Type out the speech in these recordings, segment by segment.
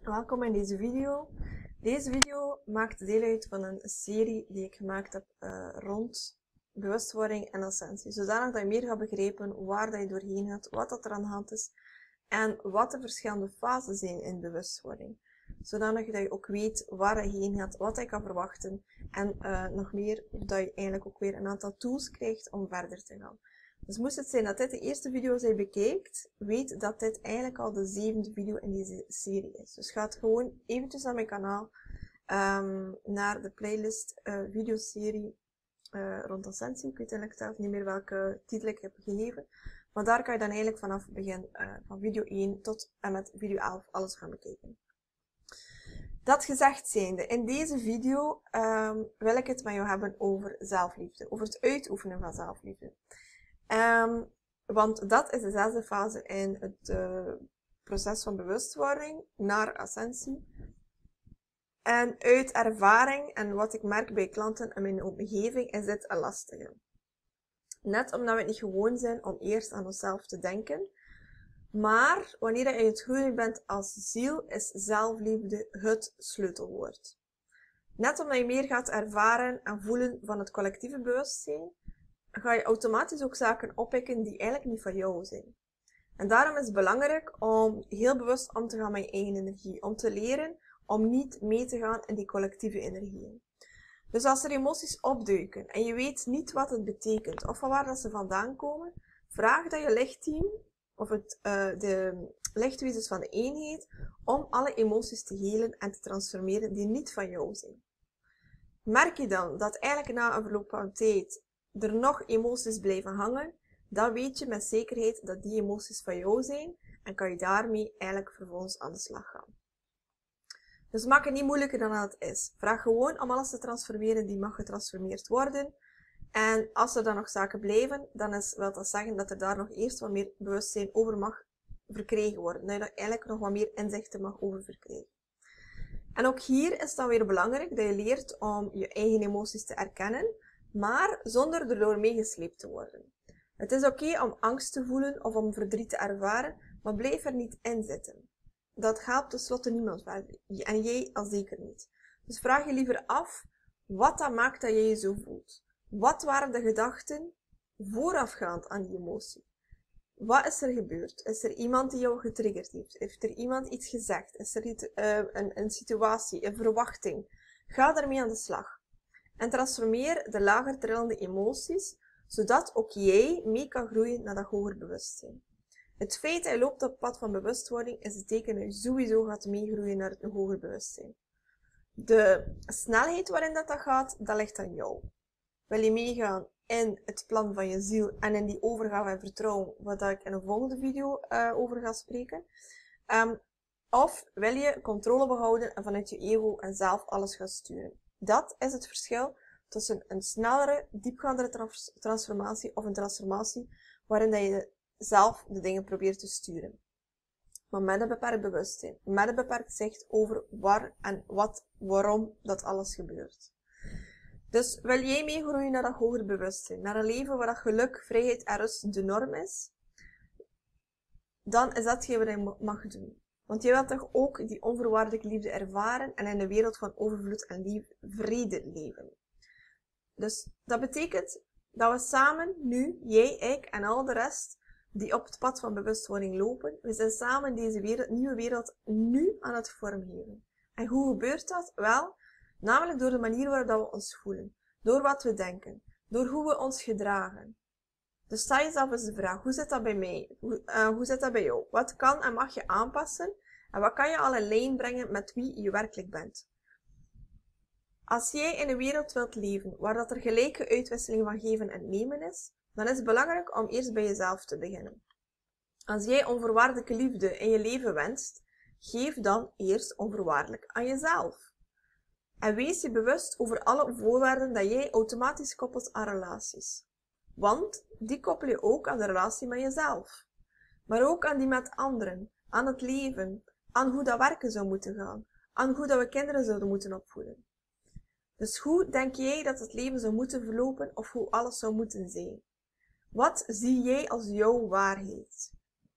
Welkom in deze video. Deze video maakt deel uit van een serie die ik gemaakt heb rond bewustwording en ascensie. Zodanig dat je meer gaat begrijpen waar dat je doorheen gaat, wat dat er aan de hand is en wat de verschillende fasen zijn in bewustwording. Zodanig dat je ook weet waar je heen gaat, wat je kan verwachten en nog meer, dat je eigenlijk ook weer een aantal tools krijgt om verder te gaan. Dus moest het zijn dat dit de eerste video is die je bekijkt, weet dat dit eigenlijk al de 7e video in deze serie is. Dus ga gewoon eventjes naar mijn kanaal, naar de playlist videoserie rond ascensie. Ik weet eigenlijk zelf niet meer welke titel ik heb gegeven. Maar daar kan je dan eigenlijk vanaf begin van video 1 tot en met video 11 alles gaan bekijken. Dat gezegd zijnde, in deze video wil ik het met jou hebben over zelfliefde. Over het uitoefenen van zelfliefde. Want dat is de 6e fase in het proces van bewustwording naar ascensie. En uit ervaring en wat ik merk bij klanten en mijn omgeving is dit een lastige. Net omdat we het niet gewoon zijn om eerst aan onszelf te denken. Maar wanneer je het groeien bent als ziel, is zelfliefde het sleutelwoord. Net omdat je meer gaat ervaren en voelen van het collectieve bewustzijn, ga je automatisch ook zaken oppikken die eigenlijk niet van jou zijn. En daarom is het belangrijk om heel bewust om te gaan met je eigen energie. Om te leren om niet mee te gaan in die collectieve energieën. Dus als er emoties opduiken en je weet niet wat het betekent of van waar dat ze vandaan komen, vraag dat je lichtteam of de lichtwezens van de eenheid om alle emoties te helen en te transformeren die niet van jou zijn. Merk je dan dat eigenlijk na een verloop van tijd er nog emoties blijven hangen, dan weet je met zekerheid dat die emoties van jou zijn en kan je daarmee eigenlijk vervolgens aan de slag gaan. Dus maak het niet moeilijker dan dat het is. Vraag gewoon om alles te transformeren die mag getransformeerd worden. En als er dan nog zaken blijven, dan wil dat zeggen dat er daar nog eerst wat meer bewustzijn over mag verkregen worden. Dat je daar eigenlijk nog wat meer inzichten mag over verkrijgen. En ook hier is het dan weer belangrijk dat je leert om je eigen emoties te erkennen, maar zonder erdoor meegesleept te worden. Het is oké om angst te voelen of om verdriet te ervaren, maar blijf er niet in zitten. Dat helpt tenslotte niemand verder. En jij al zeker niet. Dus vraag je liever af wat dat maakt dat jij je zo voelt. Wat waren de gedachten voorafgaand aan die emotie? Wat is er gebeurd? Is er iemand die jou getriggerd heeft? Heeft er iemand iets gezegd? Is er iets, een situatie, een verwachting? Ga daarmee aan de slag. En transformeer de lager trillende emoties, zodat ook jij mee kan groeien naar dat hoger bewustzijn. Het feit dat je loopt op het pad van bewustwording is het teken dat je sowieso gaat meegroeien naar het hoger bewustzijn. De snelheid waarin dat gaat, dat ligt aan jou. Wil je meegaan in het plan van je ziel en in die overgave en vertrouwen, wat ik in een volgende video over ga spreken? Of wil je controle behouden en vanuit je ego en zelf alles gaan sturen? Dat is het verschil tussen een snellere, diepgaandere transformatie of een transformatie waarin dat je zelf de dingen probeert te sturen. Maar met een beperkt bewustzijn, met een beperkt zicht over waar en wat, waarom dat alles gebeurt. Dus wil jij meegroeien naar dat hoger bewustzijn, naar een leven waar dat geluk, vrijheid en rust de norm is, dan is dat wat je mag doen. Want je wilt toch ook die onvoorwaardelijke liefde ervaren en in een wereld van overvloed en vrede leven. Dus dat betekent dat we samen nu, jij, ik en al de rest die op het pad van bewustwording lopen, we zijn samen deze nieuwe wereld nu aan het vormgeven. En hoe gebeurt dat? Wel, namelijk door de manier waarop we ons voelen, door wat we denken, door hoe we ons gedragen. Dus stel jezelf eens de vraag, hoe zit dat bij mij? Hoe zit dat bij jou? Wat kan en mag je aanpassen? En wat kan je al in lijn brengen met wie je werkelijk bent? Als jij in een wereld wilt leven waar dat er gelijke uitwisseling van geven en nemen is, dan is het belangrijk om eerst bij jezelf te beginnen. Als jij onvoorwaardelijke liefde in je leven wenst, geef dan eerst onvoorwaardelijk aan jezelf. En wees je bewust over alle voorwaarden dat jij automatisch koppelt aan relaties. Want die koppel je ook aan de relatie met jezelf. Maar ook aan die met anderen, aan het leven, aan hoe dat werken zou moeten gaan, aan hoe dat we kinderen zouden moeten opvoeden. Dus hoe denk jij dat het leven zou moeten verlopen of hoe alles zou moeten zijn? Wat zie jij als jouw waarheid?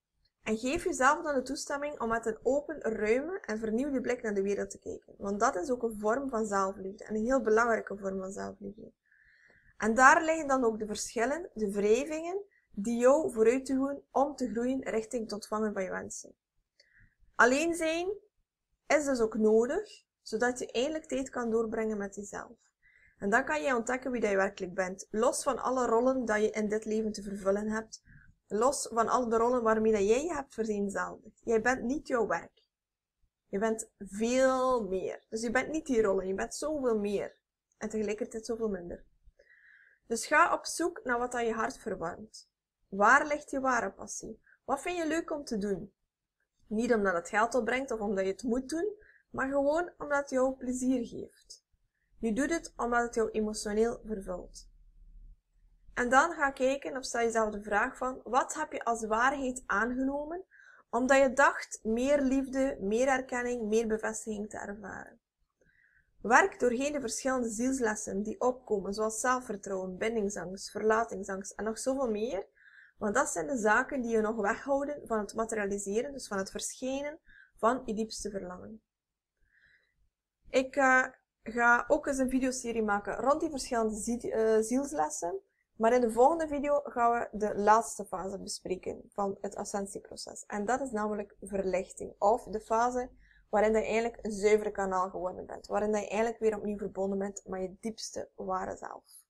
En geef jezelf dan de toestemming om met een open, ruime en vernieuwde blik naar de wereld te kijken. Want dat is ook een vorm van zelfliefde. En een heel belangrijke vorm van zelfliefde. En daar liggen dan ook de verschillen, de wrijvingen, die jou vooruit doen om te groeien richting het ontvangen van je wensen. Alleen zijn is dus ook nodig, zodat je eindelijk tijd kan doorbrengen met jezelf. En dan kan je ontdekken wie je werkelijk bent, los van alle rollen dat je in dit leven te vervullen hebt, los van al de rollen waarmee dat jij je hebt vereenzelvigd. Jij bent niet jouw werk. Je bent veel meer. Dus je bent niet die rollen, je bent zoveel meer. En tegelijkertijd zoveel minder. Dus ga op zoek naar wat aan je hart verwarmt. Waar ligt je ware passie? Wat vind je leuk om te doen? Niet omdat het geld opbrengt of omdat je het moet doen, maar gewoon omdat het jou plezier geeft. Je doet het omdat het jou emotioneel vervult. En dan ga kijken of stel jezelf de vraag van, wat heb je als waarheid aangenomen, omdat je dacht meer liefde, meer erkenning, meer bevestiging te ervaren. Werk doorheen de verschillende zielslessen die opkomen, zoals zelfvertrouwen, bindingsangst, verlatingsangst en nog zoveel meer, want dat zijn de zaken die je nog weghouden van het materialiseren, dus van het verschijnen van je diepste verlangen. Ik ga ook eens een videoserie maken rond die verschillende zielslessen, maar in de volgende video gaan we de laatste fase bespreken van het ascensieproces. En dat is namelijk verlichting, of de fase waarin je eigenlijk een zuivere kanaal geworden bent, waarin je eigenlijk weer opnieuw verbonden bent met je diepste ware zelf.